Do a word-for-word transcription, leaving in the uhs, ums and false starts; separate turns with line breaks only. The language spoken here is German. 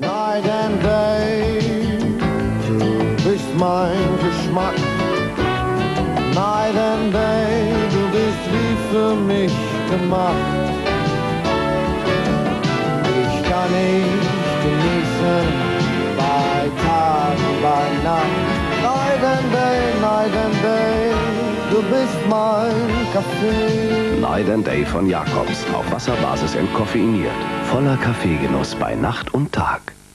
Night and day, du bist mein Geschmack. Night and day, du bist wie für mich gemacht. Ich kann nicht genießen, bei Tag und bei Nacht. Night and day, night and day, du bist mein Kaffee.
Night and Day von Jacobs, auf Wasserbasis entkoffeiniert. Voller Kaffeegenuss bei Nacht und Tag.